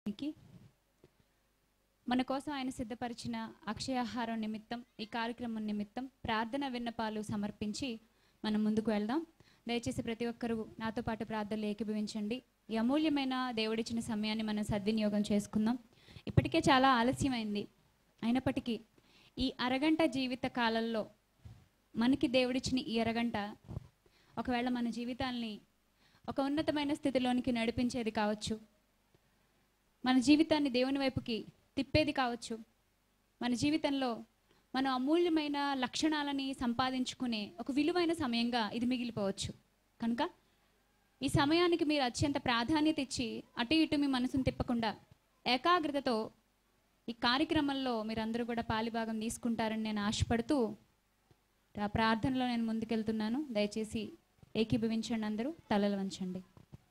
మన కోసం ఆయన సిద్ధపరిచిన అక్షయాహారం నిమిత్తం ఈ కార్యక్రమం నిమిత్తం ప్రార్థన విన్నపాలు సమర్పించి మనం ముందుకు వెళ్దాం. దయచేసి ప్రతి ఒక్కరూ నాతో పాటు ప్రార్థనలు ఏకీభవించండి. ఈ అమూల్యమైన దేవుడిచ్చిన సమయాన్ని మనం సద్వినియోగం చేసుకుందాం. ఇప్పటికే చాలా ఆలస్యమైంది, అయినప్పటికీ ఈ అరగంట జీవిత కాలంలో మనకి దేవుడిచ్చిన ఈ అరగంట ఒకవేళ మన జీవితాల్ని ఒక ఉన్నతమైన స్థితిలోనికి నడిపించేది కావచ్చు, మన జీవితాన్ని దేవుని వైపుకి తిప్పేది కావచ్చు, మన జీవితంలో మనం అమూల్యమైన లక్షణాలని సంపాదించుకునే ఒక విలువైన సమయంగా ఇది మిగిలిపోవచ్చు. కనుక ఈ సమయానికి మీరు అత్యంత ప్రాధాన్యత ఇచ్చి అటు ఇటు మీ మనసును తిప్పకుండా ఏకాగ్రతతో ఈ కార్యక్రమంలో మీరందరూ కూడా పాలిభాగం తీసుకుంటారని నేను ఆశపడుతూ ఆ ప్రార్థనలో నేను ముందుకెళ్తున్నాను. దయచేసి ఏకీభవించండి, అందరూ తలలు వంచండి.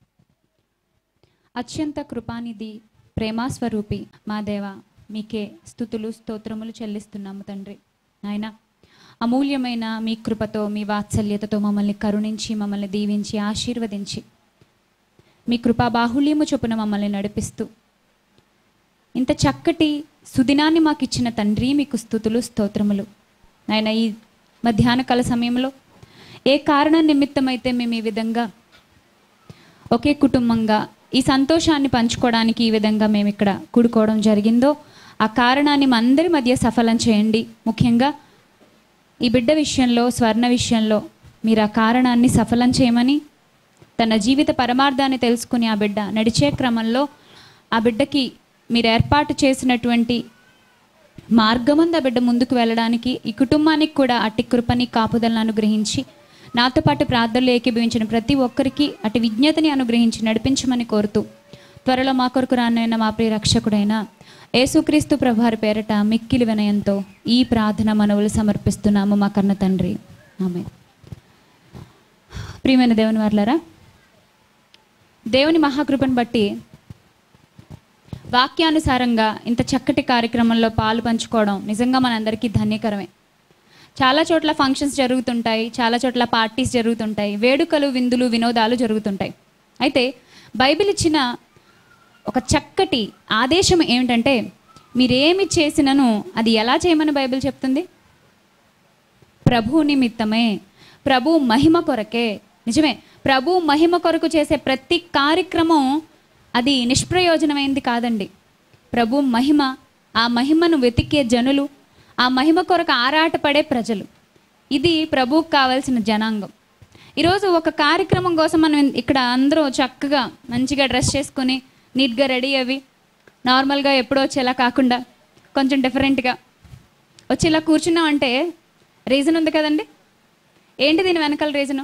అత్యంత కృపానిధి ప్రేమాస్వరూపి మా దేవ, మీకే స్తుతులు స్తోత్రములు చెల్లిస్తున్నాము తండ్రి. నాయన, అమూల్యమైన మీ కృపతో మీ వాత్సల్యతతో మమ్మల్ని కరుణించి మమ్మల్ని దీవించి ఆశీర్వదించి మీ కృపా బాహుళ్యము చొప్పున మమ్మల్ని నడిపిస్తూ ఇంత చక్కటి సుదినాన్ని మాకు ఇచ్చిన తండ్రి, మీకు స్తుతులు స్తోత్రములు. నాయన, ఈ మధ్యాహ్న కాల సమయంలో ఏ కారణం నిమిత్తమైతే మేము ఈ విధంగా ఒకే కుటుంబంగా ఈ సంతోషాన్ని పంచుకోవడానికి ఈ విధంగా మేము ఇక్కడ కూడుకోవడం జరిగిందో ఆ కారణాన్ని మా అందరి మధ్య సఫలం చేయండి. ముఖ్యంగా ఈ బిడ్డ విషయంలో, స్వర్ణ విషయంలో మీరు ఆ కారణాన్ని సఫలం చేయమని, తన జీవిత పరమార్థాన్ని తెలుసుకుని ఆ బిడ్డ నడిచే క్రమంలో ఆ బిడ్డకి మీరు ఏర్పాటు చేసినటువంటి మార్గమందు ఆ బిడ్డ ముందుకు వెళ్ళడానికి ఈ కుటుంబానికి కూడా అట్టి కృపని కాపుదలను అనుగ్రహించి నాతో పాటు ప్రార్థనలు ఏకీభవించిన ప్రతి ఒక్కరికి అటు విజ్ఞతని అనుగ్రహించి నడిపించమని కోరుతూ త్వరలో మా కొరకు రానైన మా ప్రియ రక్షకుడైన యేసుక్రీస్తు ప్రభువారి పేరట మిక్కిలి వినయంతో ఈ ప్రార్థన మనవులు సమర్పిస్తున్నాము మా కన్న తండ్రి, ఆమేన్. ప్రియమైన దేవుని వారలారా, దేవుని మహాకృపను బట్టి వాక్యానుసారంగా ఇంత చక్కటి కార్యక్రమంలో పాలు పంచుకోవడం నిజంగా మనందరికీ ధన్యకరమే. చాలా చోట్ల ఫంక్షన్స్ జరుగుతుంటాయి, చాలా చోట్ల పార్టీస్ జరుగుతుంటాయి, వేడుకలు, విందులు, వినోదాలు జరుగుతుంటాయి. అయితే బైబిల్ ఇచ్చిన ఒక చక్కటి ఆదేశం ఏమిటంటే, మీరేమి చేసినను అది ఎలా చేయమని బైబిల్ చెప్తుంది? ప్రభు నిమిత్తమే, ప్రభు మహిమ కొరకే. నిజమే, ప్రభు మహిమ కొరకు చేసే ప్రతి కార్యక్రమం అది నిష్ప్రయోజనమైంది కాదండి. ప్రభు మహిమ, ఆ మహిమను వెతికే జనులు, ఆ మహిమ కొరకు ఆరాటపడే ప్రజలు, ఇది ప్రభువుకు కావాల్సిన జనాంగం. ఈరోజు ఒక కార్యక్రమం కోసం మనం ఇక్కడ అందరూ చక్కగా మంచిగా డ్రెస్ చేసుకొని నీట్గా రెడీ అవి నార్మల్గా ఎప్పుడో వచ్చేలా కాకుండా కొంచెం డిఫరెంట్గా వచ్చేలా కూర్చున్నాం అంటే రీజన్ ఉంది కదండి. ఏంటి దీని వెనకాల రీజను?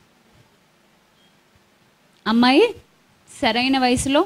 అమ్మాయి సరైన వయసులో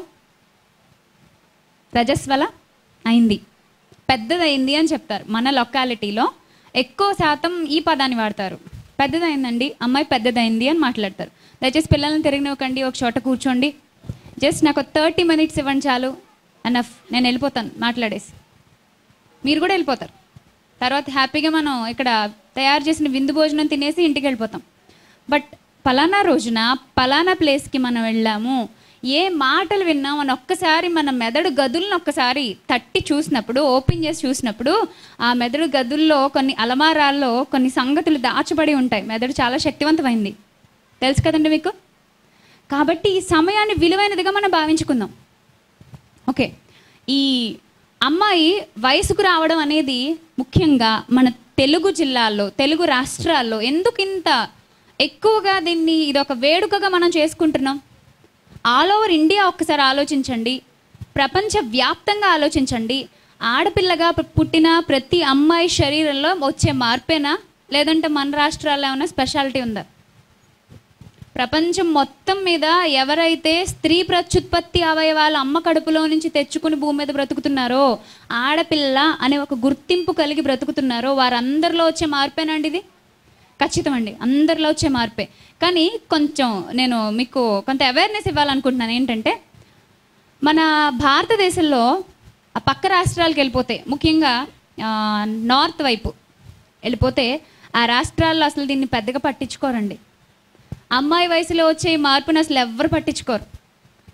రజస్వల అయింది, పెద్దదైంది అని చెప్తారు. మన లొకాలిటీలో ఎక్కువ శాతం ఈ పదాన్ని వాడతారు. పెద్దదైందండి, అమ్మాయి పెద్దదైంది అని మాట్లాడతారు. దయచేసి పిల్లల్ని తిరిగినవ్వకండి, ఒక చోట కూర్చోండి. జస్ట్ నాకు 30 minutes ఇవ్వండి చాలు, ఎనఫ్. నేను వెళ్ళిపోతాను మాట్లాడేసి, మీరు కూడా వెళ్ళిపోతారు. తర్వాత హ్యాపీగా మనం ఇక్కడ తయారు చేసిన విందు భోజనం తినేసి ఇంటికి వెళ్ళిపోతాం. బట్ పలానా రోజున పలానా ప్లేస్కి మనం వెళ్ళాము, ఏ మాటలు విన్నాం అని ఒక్కసారి మన మెదడు గదులను ఒక్కసారి తట్టి చూసినప్పుడు, ఓపెన్ చేసి చూసినప్పుడు ఆ మెదడు గదుల్లో కొన్ని అలమారాల్లో కొన్ని సంగతులు దాచబడి ఉంటాయి. మెదడు చాలా శక్తివంతమైంది, తెలుసు కదండి మీకు. కాబట్టి ఈ సమయాన్ని విలువైనదిగా మనం భావించుకుందాం. ఓకే, ఈ అమ్మాయి వయసుకు రావడం అనేది ముఖ్యంగా మన తెలుగు జిల్లాల్లో, తెలుగు రాష్ట్రాల్లో ఎందుకు ఇంత ఎక్కువగా దీన్ని ఇదొక వేడుకగా మనం చేసుకుంటున్నాం? ఆల్ ఓవర్ ఇండియా ఒక్కసారి ఆలోచించండి, ప్రపంచ వ్యాప్తంగా ఆలోచించండి. ఆడపిల్లగా పుట్టిన ప్రతి అమ్మాయి శరీరంలో వచ్చే మార్పేనా, లేదంటే మన రాష్ట్రాల్లో ఏమైనా స్పెషాలిటీ ఉందా? ప్రపంచం మొత్తం మీద ఎవరైతే స్త్రీ ప్రత్యుత్పత్తి అవయవాలు అమ్మ కడుపులో నుంచి తెచ్చుకుని భూమి మీద బ్రతుకుతున్నారో, ఆడపిల్ల అనే ఒక గుర్తింపు కలిగి బ్రతుకుతున్నారో, వారందరిలో వచ్చే మార్పేనండి ఇది? ఖచ్చితం అండి, అందరిలో వచ్చే మార్పే. కానీ కొంచెం నేను మీకు కొంత అవేర్నెస్ ఇవ్వాలనుకుంటున్నాను. ఏంటంటే, మన భారతదేశంలో ఆ పక్క రాష్ట్రాలకు వెళ్ళిపోతే, ముఖ్యంగా నార్త్ వైపు వెళ్ళిపోతే, ఆ రాష్ట్రాల్లో అసలు దీన్ని పెద్దగా పట్టించుకోరండి. అమ్మాయి వయసులో వచ్చే మార్పును అసలు ఎవ్వరు పట్టించుకోరు.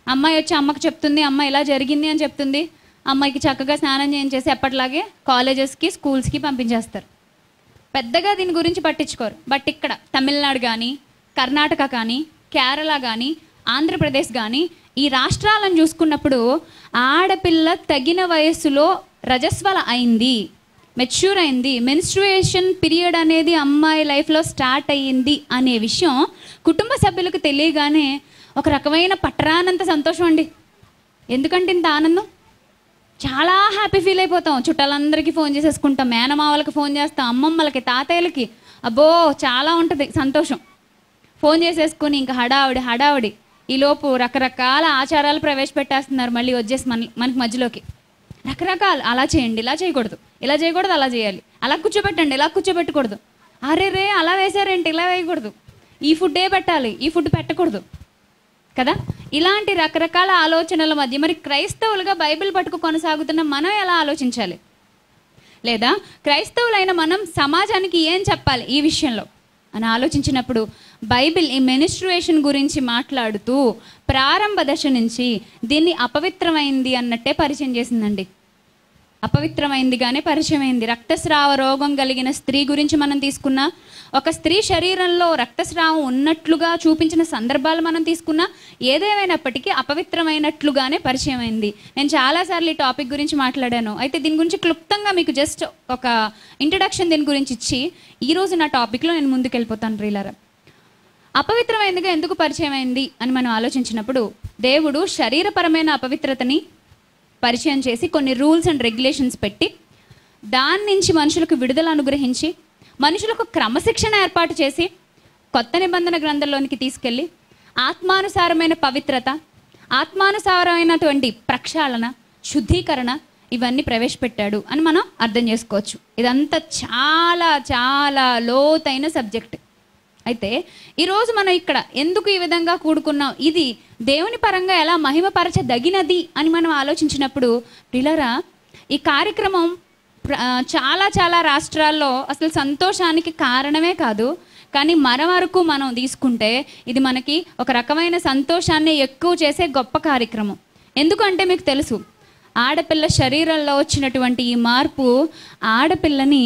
అమ్మాయి వచ్చి అమ్మకి చెప్తుంది, అమ్మ ఇలా జరిగింది అని చెప్తుంది. అమ్మాయికి చక్కగా స్నానం చేయించేసి ఎప్పటిలాగే కాలేజెస్కి స్కూల్స్కి పంపించేస్తారు. పెద్దగా దీని గురించి పట్టించుకోరు. బట్ ఇక్కడ తమిళనాడు కానీ, కర్ణాటక కానీ, కేరళ కానీ, ఆంధ్రప్రదేశ్ కానీ ఈ రాష్ట్రాలను చూసుకున్నప్పుడు ఆడపిల్ల తగిన వయస్సులో రజస్వల అయింది, మెచ్యూర్ అయింది, మెన్స్ట్రుయేషన్ పీరియడ్ అనేది అమ్మాయి లైఫ్లో స్టార్ట్ అయ్యింది అనే విషయం కుటుంబ సభ్యులకు తెలియగానే ఒక రకమైన పట్టరానంత సంతోషం అండి. ఎందుకంటే ఇంత ఆనందం, చాలా హ్యాపీ ఫీల్ అయిపోతాం. చుట్టాలందరికీ ఫోన్ చేసేసుకుంటాం, మేనమావలకి ఫోన్ చేస్తాం, అమ్మమ్మలకి, తాతయ్యలకి, అబ్బో చాలా ఉంటుంది సంతోషం. ఫోన్ చేసేసుకొని ఇంకా హడావుడి. ఈలోపు రకరకాల ఆచారాలు ప్రవేశపెట్టేస్తున్నారు మళ్ళీ వచ్చేసి మనకి మధ్యలోకి. రకరకాలు, అలా చేయండి, ఇలా చేయకూడదు, ఇలా చేయకూడదు, అలా చేయాలి, అలా కూర్చోబెట్టండి, ఇలా కూర్చోబెట్టకూడదు, అరే రే అలా వేసారేంటి, ఇలా వేయకూడదు, ఈ ఫుడ్డే పెట్టాలి, ఈ ఫుడ్ పెట్టకూడదు కదా. ఇలాంటి రకరకాల ఆలోచనల మధ్య మరి క్రైస్తవులుగా బైబిల్ పట్టుకు కొనసాగుతున్న మనం ఎలా ఆలోచించాలి? లేదా క్రైస్తవులైన మనం సమాజానికి ఏం చెప్పాలి ఈ విషయంలో అని ఆలోచించినప్పుడు బైబిల్ ఈ మెనిస్ట్రుయేషన్ గురించి మాట్లాడుతూ ప్రారంభ దశ నుంచి దీన్ని అపవిత్రమైంది అన్నట్టే పరిచయం చేసిందండి. అపవిత్రమైందిగానే పరిచయం అయింది. రక్తస్రావ రోగం కలిగిన స్త్రీ గురించి మనం తీసుకున్నా, ఒక స్త్రీ శరీరంలో రక్తస్రావం ఉన్నట్లుగా చూపించిన సందర్భాలు మనం తీసుకున్నా, ఏదేమైనప్పటికీ అపవిత్రమైనట్లుగానే పరిచయం అయింది. నేను చాలాసార్లు ఈ టాపిక్ గురించి మాట్లాడాను. అయితే దీని గురించి క్లుప్తంగా మీకు జస్ట్ ఒక ఇంట్రడక్షన్ దీని గురించి ఇచ్చి ఈరోజు నా టాపిక్లో నేను ముందుకెళ్ళిపోతాను. ప్రియులారా, అపవిత్రమైనదిగా ఎందుకు పరిచయం అయింది అని మనం ఆలోచించినప్పుడు దేవుడు శరీరపరమైన అపవిత్రతని పరిచయం చేసి కొన్ని రూల్స్ అండ్ రెగ్యులేషన్స్ పెట్టి దాని నుంచి మనుషులకు విడుదల అనుగ్రహించి మనుషులకు క్రమశిక్షణ ఏర్పాటు చేసి కొత్త నిబంధన గ్రంథంలోనికి తీసుకెళ్ళి ఆత్మానుసారమైన పవిత్రత, ఆత్మానుసారమైనటువంటి ప్రక్షాళన, శుద్ధీకరణ ఇవన్నీ ప్రవేశపెట్టాడు అని మనం అర్థం చేసుకోవచ్చు. ఇదంతా చాలా చాలా లోతైన సబ్జెక్ట్. అయితే ఈరోజు మనం ఇక్కడ ఎందుకు ఈ విధంగా కూడుకున్నాం, ఇది దేవుని పరంగా ఎలా మహిమపరచదగినది అని మనం ఆలోచించినప్పుడు ప్రియులారా, ఈ కార్యక్రమం చాలా చాలా రాష్ట్రాల్లో అసలు సంతోషానికి కారణమే కాదు. కానీ మన వరకు మనం తీసుకుంటే ఇది మనకి ఒక రకమైన సంతోషాన్ని ఎక్కువ చేసే గొప్ప కార్యక్రమం. ఎందుకంటే మీకు తెలుసు, ఆడపిల్ల శరీరంలో వచ్చినటువంటి ఈ మార్పు ఆడపిల్లని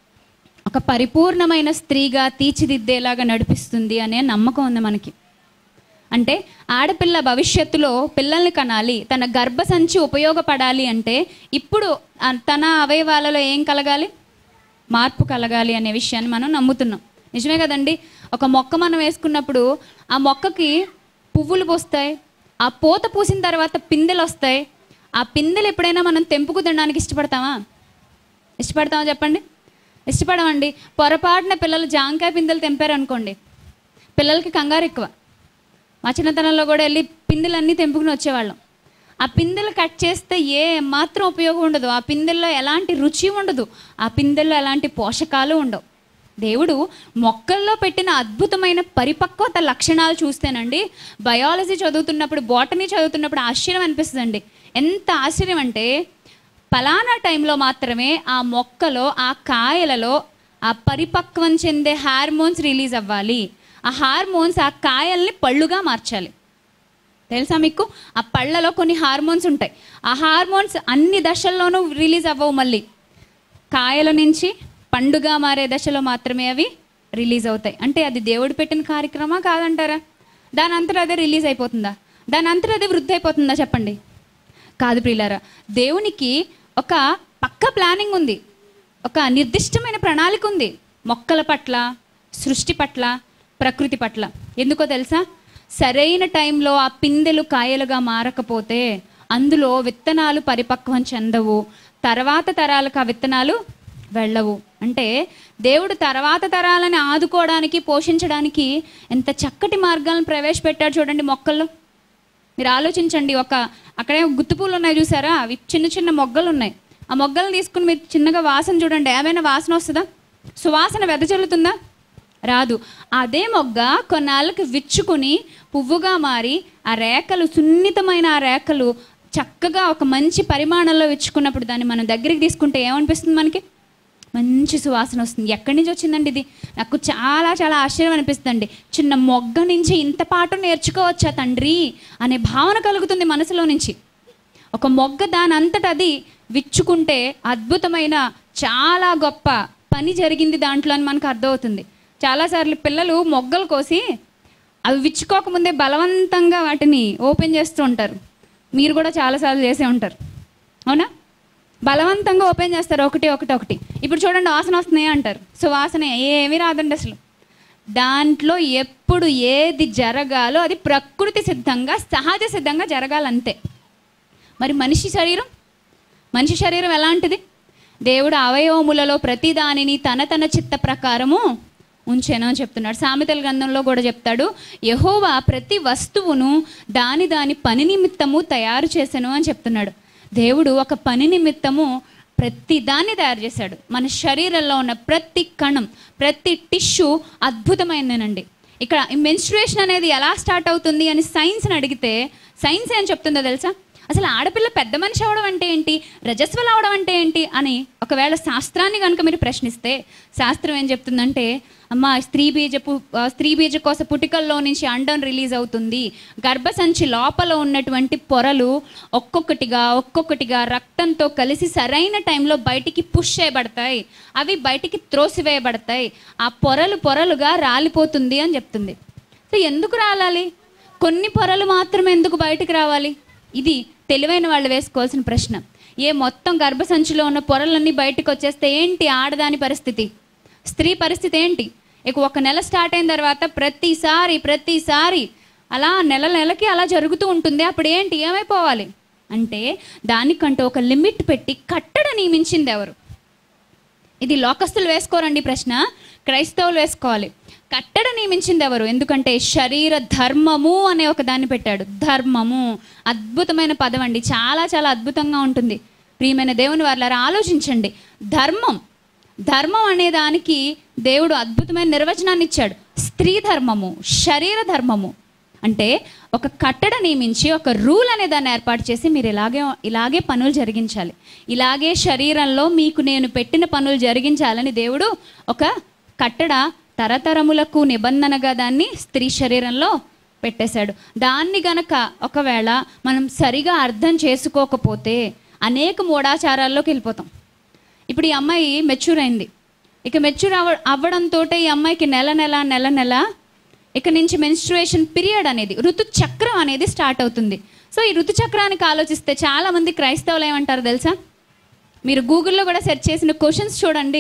ఒక పరిపూర్ణమైన స్త్రీగా తీర్చిదిద్దేలాగా నడిపిస్తుంది అనే నమ్మకం ఉంది మనకి. అంటే ఆడపిల్ల భవిష్యత్తులో పిల్లల్ని కనాలి, తన గర్భసంచి ఉపయోగపడాలి అంటే ఇప్పుడు తన అవయవాలలో ఏం కలగాలి? మార్పు కలగాలి అనే విషయాన్ని మనం నమ్ముతున్నాం. నిజమే కదండి. ఒక మొక్క మనం వేసుకున్నప్పుడు ఆ మొక్కకి పువ్వులు పూస్తాయి, ఆ పూత పూసిన తర్వాత పిందెలు వస్తాయి. ఆ పిందెలు ఎప్పుడైనా మనం తెంపుకు తినడానికి ఇష్టపడతామా చెప్పండి? ఇష్టపడమండి. పొరపాటున పిల్లలు జాంకాయ పిందెలు తెంపారు అనుకోండి, పిల్లలకి కంగారు ఎక్కువ. మా చిన్నతనంలో కూడా వెళ్ళి పిందెలన్నీ తెంపుకుని వచ్చేవాళ్ళం. ఆ పిందెలు కట్ చేస్తే ఏ మాత్రం ఉపయోగం ఉండదు, ఆ పిందెల్లో ఎలాంటి రుచి ఉండదు, ఆ పిందెల్లో ఎలాంటి పోషకాలు ఉండవు. దేవుడు మొక్కల్లో పెట్టిన అద్భుతమైన పరిపక్వత లక్షణాలు చూస్తేనండి బయాలజీ చదువుతున్నప్పుడు, బాటనీ చదువుతున్నప్పుడు ఆశ్చర్యం అనిపిస్తుందండి. ఎంత ఆశ్చర్యం అంటే పలానా టైంలో మాత్రమే ఆ మొక్కలో, ఆ కాయలలో ఆ పరిపక్వం చెందే హార్మోన్స్ రిలీజ్ అవ్వాలి. ఆ హార్మోన్స్ ఆ కాయల్ని పళ్ళుగా మార్చాలి. తెలుసా మీకు? ఆ పళ్ళలో కొన్ని హార్మోన్స్ ఉంటాయి. ఆ హార్మోన్స్ అన్ని దశల్లోనూ రిలీజ్ అవ్వవు. మళ్ళీ కాయల నుంచి పండుగా మారే దశలో మాత్రమే అవి రిలీజ్ అవుతాయి. అంటే అది దేవుడు పెట్టిన కార్యక్రమా కాదంటారా? దాని అంతటా అదే రిలీజ్ అయిపోతుందా? దాని అంతటా అదే వృద్ధి అయిపోతుందా చెప్పండి? కాదు ప్రియులారా, దేవునికి ఒక పక్క ప్లానింగ్ ఉంది, ఒక నిర్దిష్టమైన ప్రణాళిక ఉంది మొక్కల పట్ల, సృష్టి పట్ల, ప్రకృతి పట్ల. ఎందుకో తెలుసా? సరైన టైంలో ఆ పిందెలు కాయలుగా మారకపోతే అందులో విత్తనాలు పరిపక్వం చెందవు, తర్వాత తరాలకు ఆ విత్తనాలు వెళ్ళవు. అంటే దేవుడు తర్వాత తరాలని ఆదుకోవడానికి, పోషించడానికి ఎంత చక్కటి మార్గాలను ప్రవేశపెట్టాడు చూడండి మొక్కల్లో. మీరు ఆలోచించండి, అక్కడే గుత్తుపూలు ఉన్నాయి చూసారా, అవి చిన్న చిన్న మొగ్గలు ఉన్నాయి. ఆ మొగ్గలు తీసుకుని మీరు చిన్నగా వాసన చూడండి, ఏమైనా వాసన వస్తుందా? సువాసన వెదజల్లుతుందా? రాదు. అదే మొగ్గ కొన్నాళ్ళకి విచ్చుకుని పువ్వుగా మారి ఆ రేఖలు, సున్నితమైన ఆ రేఖలు చక్కగా ఒక మంచి పరిమాణంలో విచ్చుకున్నప్పుడు దాన్ని మనం దగ్గరికి తీసుకుంటే ఏమనిపిస్తుంది మనకి? మంచి సువాసన వస్తుంది. ఎక్కడి నుంచి వచ్చిందండి ఇది? నాకు చాలా చాలా ఆశ్చర్యం అనిపిస్తుందండి. చిన్న మొగ్గ నుంచి ఇంత పాటు నేర్చుకోవచ్చా తండ్రి అనే భావన కలుగుతుంది మనసులో నుంచి. ఒక మొగ్గ దాని అంతటా అది విచ్చుకుంటే అద్భుతమైన చాలా గొప్ప పని జరిగింది దాంట్లో అని మనకు అర్థమవుతుంది. చాలాసార్లు పిల్లలు మొగ్గలు కోసి అవి విచ్చుకోకముందే బలవంతంగా వాటిని ఓపెన్ చేస్తూ ఉంటారు. మీరు కూడా చాలాసార్లు చేసే ఉంటారు, అవునా? బలవంతంగా ఓపెన్ చేస్తారు ఒకటి. ఇప్పుడు చూడండి వాసన వస్తున్నాయి అంటారు. సో వాసన ఏమీ రాదండి అసలు. దాంట్లో ఎప్పుడు ఏది జరగాలో అది ప్రకృతి సిద్ధంగా సహజ సిద్ధంగా జరగాలంతే. మరి మనిషి శరీరం ఎలాంటిది? దేవుడు అవయవములలో ప్రతి దానిని తన చిత్త ప్రకారము ఉంచెను అని చెప్తున్నాడు. సామెతల గ్రంథంలో కూడా చెప్తాడు, యెహోవా ప్రతి వస్తువును దాని పని నిమిత్తము తయారు చేసెను అని చెప్తున్నాడు. దేవుడు ఒక పని నిమిత్తము ప్రతి దాన్ని తయారు చేశాడు. మన శరీరంలో ఉన్న ప్రతి కణం, ప్రతి టిష్యూ అద్భుతమైనదండి. ఇక్కడ మెన్స్ట్రుయేషన్ అనేది ఎలా స్టార్ట్ అవుతుంది అని సైన్స్ని అడిగితే సైన్స్ ఏం చెప్తుందో తెలుసా? అసలు ఆడపిల్ల పెద్ద మనిషి అవడం అంటే ఏంటి, రజస్వలు అవడం అంటే ఏంటి అని ఒకవేళ శాస్త్రాన్ని కనుక మీరు ప్రశ్నిస్తే శాస్త్రం ఏం చెప్తుందంటే, అమ్మ స్త్రీ బీజకోశ పుటికల్లో నుంచి అండం రిలీజ్ అవుతుంది. గర్భసంచి లోపల ఉన్నటువంటి పొరలు ఒక్కొక్కటిగా రక్తంతో కలిసి సరైన టైంలో బయటికి పుష్ చేయబడతాయి. అవి బయటికి త్రోసివేయబడతాయి. ఆ పొరలుగా రాలిపోతుంది అని చెప్తుంది. సో ఎందుకు రాలాలి? కొన్ని పొరలు మాత్రమే ఎందుకు బయటికి రావాలి? ఇది తెలివైన వాళ్ళు వేసుకోవాల్సిన ప్రశ్న. మొత్తం గర్భసంచిలో ఉన్న పొరలన్నీ బయటకు వచ్చేస్తే ఏంటి ఆడదాని పరిస్థితి, స్త్రీ పరిస్థితి ఏంటి? ఇక ఒక నెల స్టార్ట్ అయిన తర్వాత ప్రతిసారి అలా నెలకి అలా జరుగుతూ ఉంటుంది. అప్పుడు ఏమైపోవాలి అంటే దానికంటూ ఒక లిమిట్ పెట్టి కట్టడ నియమించింది ఎవరు? ఇది లోకస్తులు వేసుకోరండి ప్రశ్న, క్రైస్తవులు వేసుకోవాలి. కట్టడ నియమించింది ఎవరు? ఎందుకంటే శరీర ధర్మము అనే ఒక దాన్ని పెట్టాడు. ధర్మము అద్భుతమైన పదం అండి, చాలా చాలా అద్భుతంగా ఉంటుంది. ప్రియమైన దేవుని వారలారా ఆలోచించండి. ధర్మం అనే దానికి దేవుడు అద్భుతమైన నిర్వచనాన్ని ఇచ్చాడు. స్త్రీ ధర్మము, శరీర ధర్మము అంటే ఒక కట్టడ నియమించి ఒక రూల్ అనే దాన్ని ఏర్పాటు చేసి మీరు ఇలాగే పనులు జరిగించాలి, ఇలాగే శరీరంలో మీకు నేను పెట్టిన పనులు జరిగించాలని దేవుడు ఒక కట్టడ తరతరములకు నిబంధనగా దాన్ని స్త్రీ శరీరంలో పెట్టేశాడు. దాన్ని గనక ఒకవేళ మనం సరిగా అర్థం చేసుకోకపోతే అనేక మూఢాచారాల్లోకి వెళ్ళిపోతాం. ఇప్పుడు ఈ అమ్మాయి మెచ్యూర్ అయింది. ఇక మెచ్యూర్ అవ్వడంతో ఈ అమ్మాయికి నెల ఇక నుంచి మెన్స్ట్రుయేషన్ పీరియడ్ అనేది, ఋతుచక్రం అనేది స్టార్ట్ అవుతుంది. సో ఈ ఋతుచక్రానికి ఆలోచిస్తే చాలామంది క్రైస్తవులు ఏమంటారు తెలుసా? మీరు గూగుల్లో కూడా సెర్చ్ చేసిన క్వశ్చన్స్ చూడండి.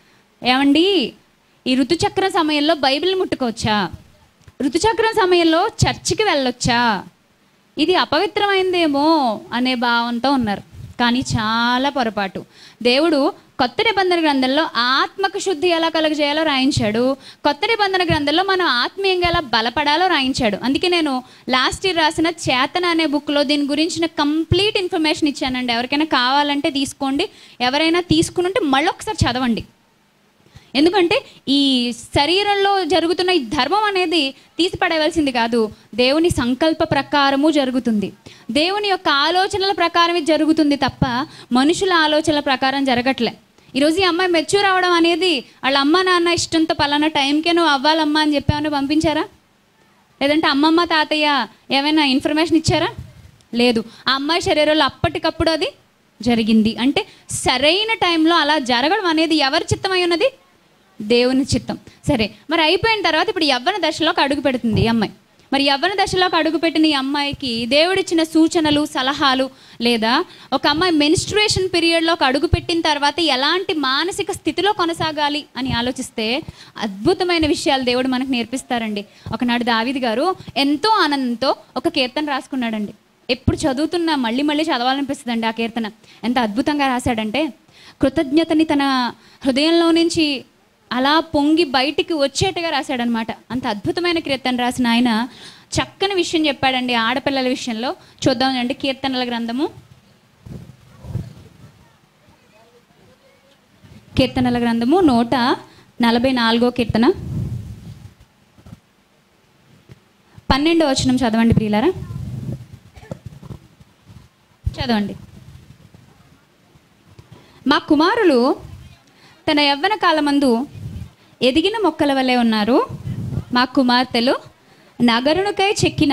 ఏమండి ఈ ఋతుచక్రం సమయంలో బైబిల్ ముట్టుకోవచ్చా? ఋతుచక్రం సమయంలో చర్చికి వెళ్ళొచ్చా? ఇది అపవిత్రమైందేమో అనే భావంతో ఉన్నారు. కానీ చాలా పొరపాటు. దేవుడు కొత్త నిబంధన గ్రంథంలో ఆత్మకు శుద్ధి ఎలా కలుగజేయాలో రాయించాడు. కొత్త నిబంధన గ్రంథంలో మనం ఆత్మీయంగా ఎలా బలపడాలో రాయించాడు. అందుకే నేను లాస్ట్ ఇయర్ రాసిన చేతన అనే బుక్లో దీని గురించిన కంప్లీట్ ఇన్ఫర్మేషన్ ఇచ్చానండి. ఎవరికైనా కావాలంటే తీసుకోండి, ఎవరైనా తీసుకుని ఉంటే మళ్ళీ ఒకసారి చదవండి. ఎందుకంటే ఈ శరీరంలో జరుగుతున్న ఈ ధర్మం అనేది తీసిపడవలసింది కాదు, దేవుని సంకల్ప ప్రకారము జరుగుతుంది. దేవుని యొక్క ఆలోచనల ప్రకారమే జరుగుతుంది తప్ప మనుషుల ఆలోచనల ప్రకారం జరగట్లే. ఈరోజు ఈ అమ్మాయి మెచ్యూర్ అవ్వడం అనేది వాళ్ళ అమ్మ నాన్న ఇష్టంతో పలానా టైంకే నువ్వు అవ్వాలమ్మా అని చెప్పి పంపించారా? లేదంటే అమ్మమ్మ తాతయ్య ఏమైనా ఇన్ఫర్మేషన్ ఇచ్చారా? లేదు. ఆ అమ్మాయి శరీరంలో అప్పటికప్పుడు అది జరిగింది. అంటే సరైన టైంలో అలా జరగడం అనేది ఎవరి చిత్తమై ఉన్నది? దేవుని చిత్తం. సరే, మరి అయిపోయిన తర్వాత ఇప్పుడు యవ్వన దశలోకి అడుగు పెడుతుంది ఈ అమ్మాయి. మరి యవ్వన దశలోకి అడుగుపెట్టిన ఈ అమ్మాయికి దేవుడిచ్చిన సూచనలు, సలహాలు, లేదా ఒక అమ్మాయి మెన్స్ట్రుయేషన్ పీరియడ్లోకి అడుగుపెట్టిన తర్వాత ఎలాంటి మానసిక స్థితిలో కొనసాగాలి అని ఆలోచిస్తే అద్భుతమైన విషయాలు దేవుడు మనకు నేర్పిస్తారండి. ఒకనాడు దావీదు గారు ఎంతో ఆనందంతో ఒక కీర్తన రాసుకున్నాడండి. ఎప్పుడు చదువుతున్నా మళ్ళీ చదవాలనిపిస్తుందండి ఆ కీర్తన. ఎంత అద్భుతంగా రాశాడంటే కృతజ్ఞతని తన హృదయంలో నుంచి అలా పొంగి బయటికి వచ్చేట్టుగా రాశాడనమాట. అంత అద్భుతమైన కీర్తన రాసిన ఆయన చక్కని విషయం చెప్పాడండి ఆడపిల్లల విషయంలో. చూద్దామండి కీర్తనల గ్రంథము, కీర్తనల గ్రంథము 144వ కీర్తన 12వ వచనం చదవండి ప్రియులారా, చదవండి. మా కుమారులు తన యవ్వన కాలమందు ఎదిగిన మొక్కల వలె ఉన్నారు మా కుమార్తెలు, నగరునికై చెక్కిన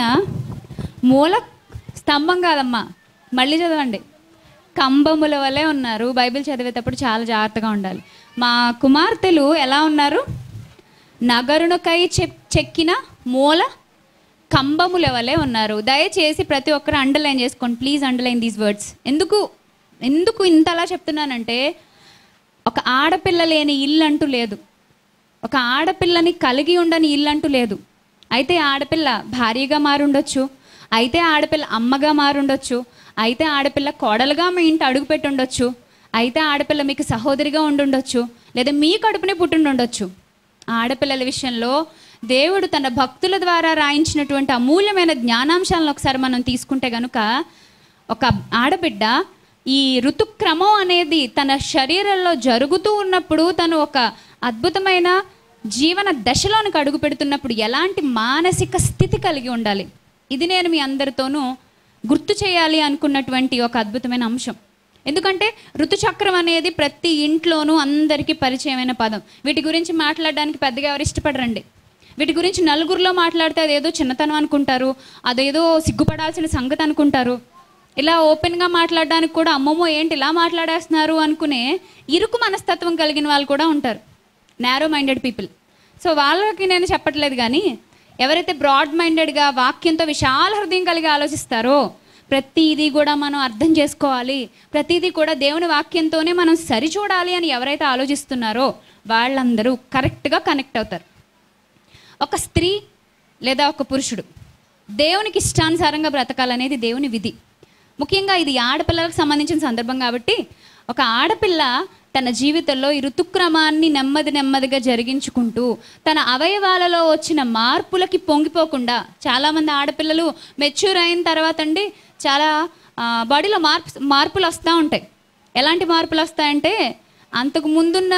మూల స్తంభం కాదమ్మా, మళ్ళీ చదవండి, కంబముల వలె ఉన్నారు. బైబిల్ చదివేటప్పుడు చాలా జాగ్రత్తగా ఉండాలి. మా కుమార్తెలు ఎలా ఉన్నారు? నగరునికై చెక్కిన మూల కంబముల వలె ఉన్నారు. దయచేసి ప్రతి ఒక్కరు అండర్లైన్ చేసుకోండి, ప్లీజ్ అండర్లైన్ దీస్ వర్డ్స్. ఎందుకు ఇంతలా చెప్తున్నానంటే, ఒక ఆడపిల్ల లేని ఇల్లు అంటూ లేదు, ఒక ఆడపిల్లని కలిగి ఉండని ఇల్లు అంటూ లేదు. అయితే ఆడపిల్ల భార్యగా మారుండొచ్చు, అయితే ఆడపిల్ల అమ్మగా మారుండొచ్చు, అయితే ఆడపిల్ల కోడలుగా మీ ఇంటి అడుగు పెట్టి ఉండొచ్చు, అయితే ఆడపిల్ల మీకు సహోదరిగా ఉండుండొచ్చు, లేదా మీ కడుపునే పుట్టిండుండొచ్చు. ఆడపిల్లల విషయంలో దేవుడు తన భక్తుల ద్వారా రాయించినటువంటి అమూల్యమైన జ్ఞానాంశాలను ఒకసారి మనం తీసుకుంటే కనుక, ఒక ఆడబిడ్డ ఈ ఋతుక్రమం అనేది తన శరీరంలో జరుగుతూ ఉన్నప్పుడు, తను ఒక అద్భుతమైన జీవన దశలోనికి అడుగు పెడుతున్నప్పుడు ఎలాంటి మానసిక స్థితి కలిగి ఉండాలి, ఇది నేను మీ అందరితోనూ గుర్తు చేయాలి అనుకున్నటువంటి ఒక అద్భుతమైన అంశం. ఎందుకంటే ఋతుచక్రం అనేది ప్రతి ఇంట్లోనూ అందరికీ పరిచయమైన పదం. వీటి గురించి మాట్లాడడానికి పెద్దగా ఎవరు ఇష్టపడరండి. వీటి గురించి నలుగురిలో మాట్లాడితే అదేదో చిన్నతనం అనుకుంటారు, అదేదో సిగ్గుపడాల్సిన సంగతి అనుకుంటారు. ఇలా ఓపెన్గా మాట్లాడడానికి కూడా అమ్మమ్మో ఏంటి ఇలా మాట్లాడేస్తున్నారు అనుకునే ఇరుకు మనస్తత్వం కలిగిన వాళ్ళు కూడా ఉంటారు, నారో మైండెడ్ పీపుల్. సో వాళ్ళకి నేను చెప్పట్లేదు, కానీ ఎవరైతే బ్రాడ్ మైండెడ్గా వాక్యంతో విశాల హృదయం కలిగి ఆలోచిస్తారో, ప్రతిదీ కూడా మనం అర్థం చేసుకోవాలి, ప్రతిదీ కూడా దేవుని వాక్యంతోనే మనం సరిచూడాలి అని ఎవరైతే ఆలోచిస్తున్నారో వాళ్ళందరూ కరెక్ట్గా కనెక్ట్ అవుతారు. ఒక స్త్రీ లేదా ఒక పురుషుడు దేవునికి ఇష్టానుసారంగా బ్రతకాలనేది దేవుని విధి. ముఖ్యంగా ఇది ఆడపిల్లలకు సంబంధించిన సందర్భం కాబట్టి, ఒక ఆడపిల్ల తన జీవితంలో ఈ ఋతుక్రమాన్ని నెమ్మదిగా జరిగించుకుంటూ తన అవయవాలలో వచ్చిన మార్పులకి పొంగిపోకుండా, చాలామంది ఆడపిల్లలు మెచ్యూర్ అయిన తర్వాత అండి చాలా బాడీలో మార్పులు వస్తూ ఉంటాయి. ఎలాంటి మార్పులు వస్తాయంటే, అంతకు ముందున్న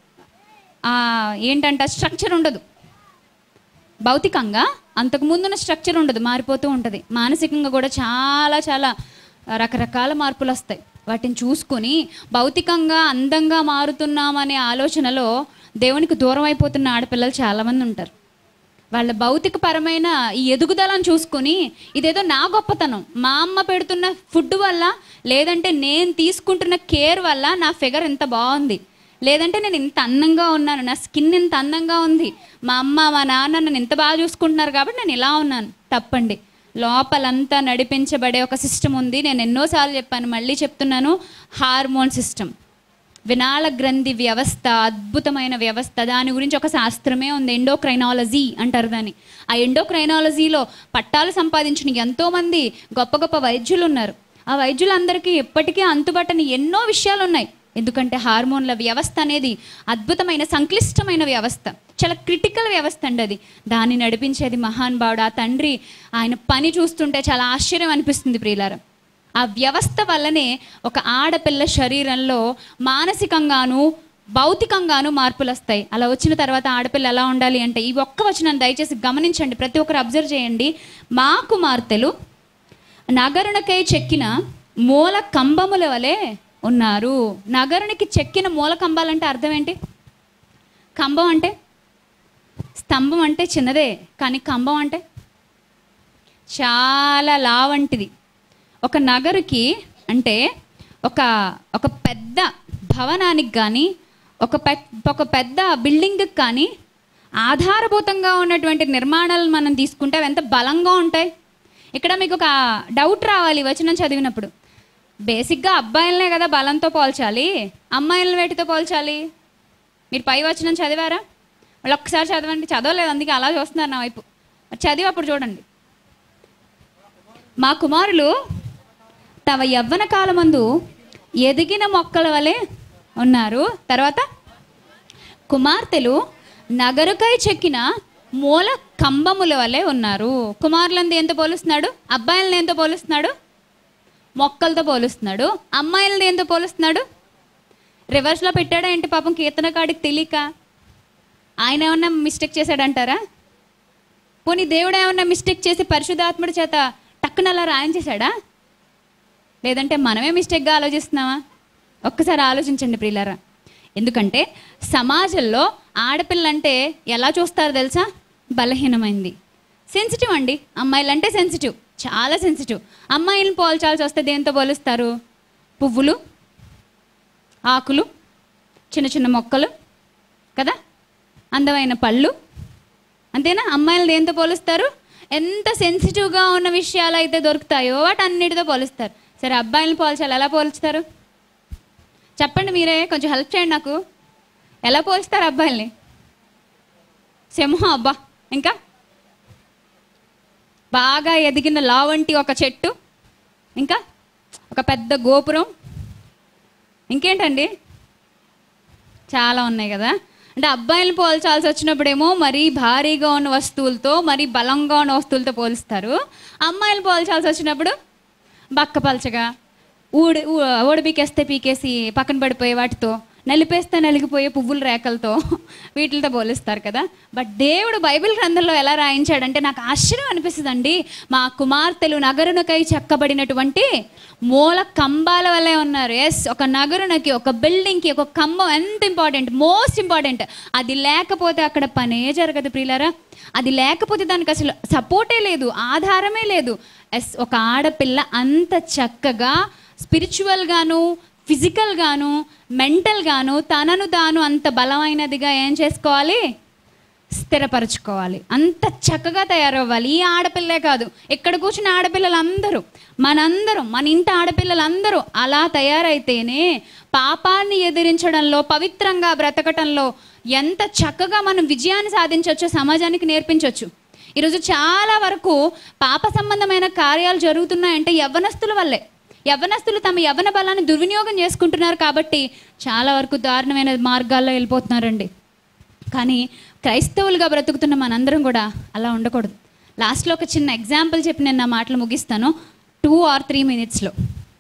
ఏంటంటే స్ట్రక్చర్ ఉండదు, భౌతికంగా అంతకు ముందున్న స్ట్రక్చర్ ఉండదు, మారిపోతూ ఉంటుంది. మానసికంగా కూడా చాలా చాలా రకరకాల మార్పులు వస్తాయి. వాటిని చూసుకొని భౌతికంగా అందంగా మారుతున్నామనే ఆలోచనలో దేవునికి దూరం అయిపోతున్న ఆడపిల్లలు చాలామంది ఉంటారు. వాళ్ళ భౌతికపరమైన ఈ ఎదుగుదలను చూసుకొని ఇదేదో నా గొప్పతనం, మా అమ్మ పెడుతున్న ఫుడ్ వల్ల, లేదంటే నేను తీసుకుంటున్న కేర్ వల్ల నా ఫిగర్ ఇంత బాగుంది, లేదంటే నేను ఇంత అందంగా ఉన్నాను, నా స్కిన్ ఇంత అందంగా ఉంది, మా అమ్మ మా నాన్న నన్ను ఇంత బాగా చూసుకుంటున్నారు కాబట్టి నేను ఇలా ఉన్నాను. తప్పండి. లోపలంతా నడిపించబడే ఒక సిస్టమ్ ఉంది. నేను ఎన్నోసార్లు చెప్పాను, మళ్ళీ చెప్తున్నాను, హార్మోన్ సిస్టమ్, వినాళ గ్రంథి వ్యవస్థ, అద్భుతమైన వ్యవస్థ. దాని గురించి ఒక శాస్త్రమే ఉంది, ఎండోక్రైనాలజీ అంటారు దాన్ని. ఆ ఎండోక్రైనాలజీలో పట్టాలు సంపాదించిన ఎంతోమంది గొప్ప గొప్ప వైద్యులు ఉన్నారు. ఆ వైద్యులందరికీ ఎప్పటికీ అంతుబట్టని ఎన్నో విషయాలు ఉన్నాయి. ఎందుకంటే హార్మోన్ల వ్యవస్థ అనేది అద్భుతమైన సంక్లిష్టమైన వ్యవస్థ, చాలా క్రిటికల్ వ్యవస్థ అండి అది. దాన్ని నడిపించేది మహానుభావుడు, ఆ తండ్రి. ఆయన పని చూస్తుంటే చాలా ఆశ్చర్యం అనిపిస్తుంది ప్రియులారా. ఆ వ్యవస్థ వల్లనే ఒక ఆడపిల్ల శరీరంలో మానసికంగాను భౌతికంగాను మార్పులు వస్తాయి. అలా వచ్చిన తర్వాత ఆడపిల్ల ఎలా ఉండాలి అంటే, ఈ ఒక్క వచనాన్ని దయచేసి గమనించండి, ప్రతి ఒక్కరు అబ్జర్వ్ చేయండి. మా కుమార్తెలు నగరునికై చెక్కిన మూల కంబముల వలె ఉన్నారు. నగరునికి చెక్కిన మూల కంబాలంటే అర్థం ఏంటి? కంబం అంటే, స్తంభం అంటే చిన్నదే, కానీ కంబం అంటే చాలా లావంటిది. ఒక నగరుకి అంటే ఒక పెద్ద భవనానికి కానీ ఒక పెద్ద బిల్డింగ్కి కానీ ఆధారభూతంగా ఉన్నటువంటి నిర్మాణాలను మనం తీసుకుంటే అవి ఎంత బలంగా ఉంటాయి. ఇక్కడ మీకు ఒక డౌట్ రావాలి వచనం చదివినప్పుడు. బేసిక్గా అబ్బాయిలనే కదా బలంతో పోల్చాలి, అమ్మాయిలను వేటితో పోల్చాలి? మీరు పై వచనం చదివారా? వాళ్ళు ఒక్కసారి చదవండి. చదవలేదు, అందుకే అలా చూస్తున్నారు నా వైపు. చదివి అప్పుడు చూడండి. మా కుమారులు తమ యవ్వన కాలమందు ఎదిగిన మొక్కల వలె ఉన్నారు. తర్వాత కుమార్తెలు నగరుకై చెక్కిన మూల కంబముల వలె ఉన్నారు. కుమారులను దేంతో పోలుస్తున్నాడు? అబ్బాయిలను దేంతో పోలుస్తున్నాడు? మొక్కలతో పోలుస్తున్నాడు. అమ్మాయిలను దేంతో పోలుస్తున్నాడు? రివర్స్లో పెట్టాడా ఏంటి పాపం కీర్తనకాడికి తెలియక? ఆయన ఏమన్నా మిస్టేక్ చేశాడంటారా? పోనీ దేవుడు ఏమన్నా మిస్టేక్ చేసి పరిశుద్ధాత్ముడి చేత టక్కున అలా రాయించేశాడా? లేదంటే మనమే మిస్టేక్గా ఆలోచిస్తున్నామా? ఒక్కసారి ఆలోచించండి ప్రియులారా. ఎందుకంటే సమాజంలో ఆడపిల్ల అంటే ఎలా చూస్తారో తెలుసా? బలహీనమైంది, సెన్సిటివ్ అండి. అమ్మాయిలు అంటే సెన్సిటివ్, చాలా సెన్సిటివ్. అమ్మాయిలను పోల్చాల్సి వస్తే దేంతో పోలుస్తారు? పువ్వులు, ఆకులు, చిన్న చిన్న మొక్కలు కదా, అందమైన పళ్ళు, అంతేనా? అమ్మాయిలు దేంతో పోలుస్తారు? ఎంత సెన్సిటివ్గా ఉన్న విషయాలు అయితే దొరుకుతాయో వాటి అన్నిటితో పోలుస్తారు. సరే, అబ్బాయిలను పోల్చాలి, ఎలా పోల్చుతారు చెప్పండి? మీరే కొంచెం హెల్ప్ చేయండి నాకు. ఎలా పోల్చుతారు అబ్బాయిల్ని? సింహం, అబ్బా, ఇంకా బాగా ఎదిగిన లావంటి ఒక చెట్టు, ఇంకా ఒక పెద్ద గోపురం, ఇంకేంటండి చాలా ఉన్నాయి కదా. అంటే అబ్బాయిలను పోల్చాల్సి వచ్చినప్పుడేమో మరీ భారీగా ఉన్న వస్తువులతో, మరీ బలంగా ఉన్న వస్తువులతో పోలుస్తారు. అమ్మాయిలు పోల్చాల్సి వచ్చినప్పుడు బక్కపలచగా, ఊడబీకేస్తే పీకేసి పక్కన పడిపోయే వాటితో, నలిపేస్తే నలిగిపోయే పువ్వుల రేఖలతో, వీటితో పోలుస్తారు కదా. బట్ దేవుడు బైబిల్ గ్రంథంలో ఎలా రాయించాడంటే నాకు ఆశ్చర్యం అనిపిస్తుందండి. మా కుమార్తెలు నగరునకై చెక్కబడినటువంటి మూల కంబాల వల్లే ఉన్నారు. ఎస్, ఒక నగరునకి, ఒక బిల్డింగ్కి ఒక కంబం ఎంత ఇంపార్టెంట్, మోస్ట్ ఇంపార్టెంట్. అది లేకపోతే అక్కడ పనే జరగదు ప్రియులారా. అది లేకపోతే దానికి అసలు సపోర్టే లేదు, ఆధారమే లేదు. ఎస్, ఒక ఆడపిల్ల అంత చక్కగా స్పిరిచువల్గాను, ఫిజికల్గాను, మెంటల్గాను తనను తాను అంత బలమైనదిగా ఏం చేసుకోవాలి? స్థిరపరచుకోవాలి. అంత చక్కగా తయారవ్వాలి. ఈ ఆడపిల్లే కాదు, ఇక్కడ కూర్చున్న ఆడపిల్లలందరూ, మనందరం, మన ఇంటి ఆడపిల్లలందరూ అలా తయారైతేనే పాపాన్ని ఎదిరించడంలో, పవిత్రంగా బ్రతకటంలో ఎంత చక్కగా మనం విజయాన్ని సాధించవచ్చో సమాజానికి నేర్పించవచ్చు. ఈరోజు చాలా వరకు పాప సంబంధమైన కార్యాలు జరుగుతున్నాయంటే యవ్వనస్తుల వల్లే. యవ్వనస్తులు తమ యవ్వన బలాన్ని దుర్వినియోగం చేసుకుంటున్నారు కాబట్టి చాలా వరకు దారుణమైన మార్గాల్లో వెళ్ళిపోతున్నారండి. కానీ క్రైస్తవులుగా బ్రతుకుతున్న మనందరం కూడా అలా ఉండకూడదు. లాస్ట్లో ఒక చిన్న ఎగ్జాంపుల్ చెప్పి నేను నా మాటలు ముగిస్తాను. 2 or 3 minutesలో.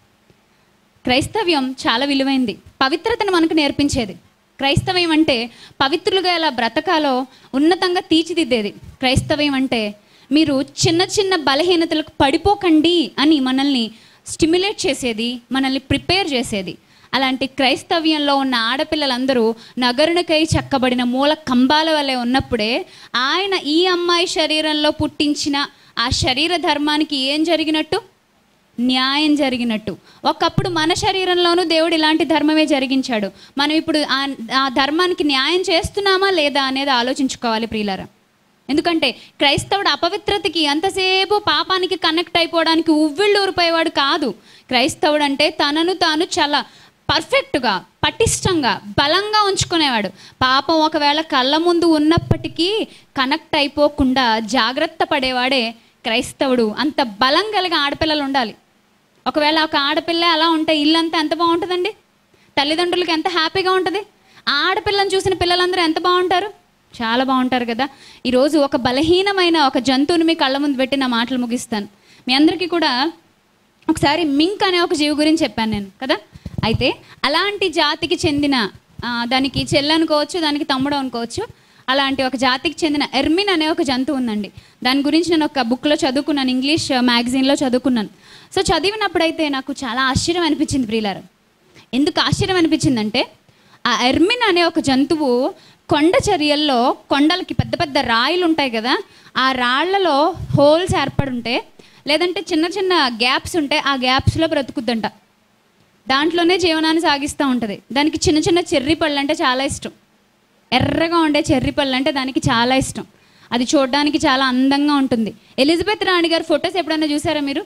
క్రైస్తవ్యం చాలా విలువైంది, పవిత్రతను మనకు నేర్పించేది. క్రైస్తవ్యం అంటే పవిత్రులుగా ఎలా బ్రతకాలో ఉన్నతంగా తీర్చిదిద్దేది. క్రైస్తవ్యం అంటే మీరు చిన్న చిన్న బలహీనతలకు పడిపోకండి అని మనల్ని స్టిమ్యులేట్ చేసేది, మనల్ని ప్రిపేర్ చేసేది. అలాంటి క్రైస్తవ్యంలో ఉన్న ఆడపిల్లలందరూ నగరునికై చెక్కబడిన మూల కంబాల వలె ఉన్నప్పుడే ఆయన ఈ అమ్మాయి శరీరంలో పుట్టించిన ఆ శరీర ధర్మానికి ఏం జరిగినట్టు? న్యాయం జరిగినట్టు. ఒకప్పుడు మన శరీరంలోనూ దేవుడు ఇలాంటి ధర్మమే జరిగించాడు. మనం ఇప్పుడు ఆ ధర్మానికి న్యాయం చేస్తున్నామా లేదా అనేది ఆలోచించుకోవాలి ప్రియులారా. ఎందుకంటే క్రైస్తవుడు అపవిత్రతకి, అంతసేపు పాపానికి కనెక్ట్ అయిపోవడానికి ఉవ్విళ్ళూరిపోయేవాడు కాదు. క్రైస్తవుడు అంటే తనను తాను చాలా పర్ఫెక్ట్గా, పటిష్టంగా, బలంగా ఉంచుకునేవాడు. పాపం ఒకవేళ కళ్ళ ముందు ఉన్నప్పటికీ కనెక్ట్ అయిపోకుండా జాగ్రత్త పడేవాడే క్రైస్తవుడు. అంత బలం కలిగిన ఆడపిల్లలు ఉండాలి. ఒకవేళ ఒక ఆడపిల్ల అలా ఉంటే ఇల్లంతా ఎంత బాగుంటుందండి, తల్లిదండ్రులకి ఎంత హ్యాపీగా ఉంటుంది. ఆ ఆడపిల్లని చూసిన పిల్లలందరూ ఎంత బాగుంటారు, చాలా బాగుంటారు కదా. ఈరోజు ఒక బలహీనమైన ఒక జంతువుని మీ కళ్ళ ముందు పెట్టి నా మాటలు ముగిస్తాను. మీ అందరికీ కూడా ఒకసారి మింక్ అనే ఒక జీవి గురించి చెప్పాను నేను కదా. అయితే అలాంటి జాతికి చెందిన, దానికి చెల్లి అనుకోవచ్చు, దానికి తమ్ముడు అనుకోవచ్చు, అలాంటి ఒక జాతికి చెందిన ఎర్మిన్ అనే ఒక జంతువు ఉందండి. దాని గురించి నేను ఒక బుక్లో చదువుకున్నాను, ఇంగ్లీష్ మ్యాగజైన్లో చదువుకున్నాను. సో చదివినప్పుడైతే నాకు చాలా ఆశ్చర్యం అనిపించింది ప్రియులారా. ఎందుకు ఆశ్చర్యం అనిపించిందంటే, ఆ ఎర్మిన్ అనే ఒక జంతువు కొండ చర్యల్లో, కొండలకి పెద్ద పెద్ద రాయిలు ఉంటాయి కదా, ఆ రాళ్లలో హోల్స్ ఏర్పడి ఉంటే, లేదంటే చిన్న చిన్న గ్యాప్స్ ఉంటే ఆ గ్యాప్స్లో బ్రతుకుద్దంట. దాంట్లోనే జీవనాన్ని సాగిస్తూ ఉంటుంది. దానికి చిన్న చిన్న చెర్రీ పళ్ళు అంటే చాలా ఇష్టం. ఎర్రగా ఉండే చెర్రీ పళ్ళు అంటే దానికి చాలా ఇష్టం. అది చూడడానికి చాలా అందంగా ఉంటుంది. ఎలిజబెత్ రాణి గారు ఫొటోస్ ఎప్పుడైనా చూసారా మీరు?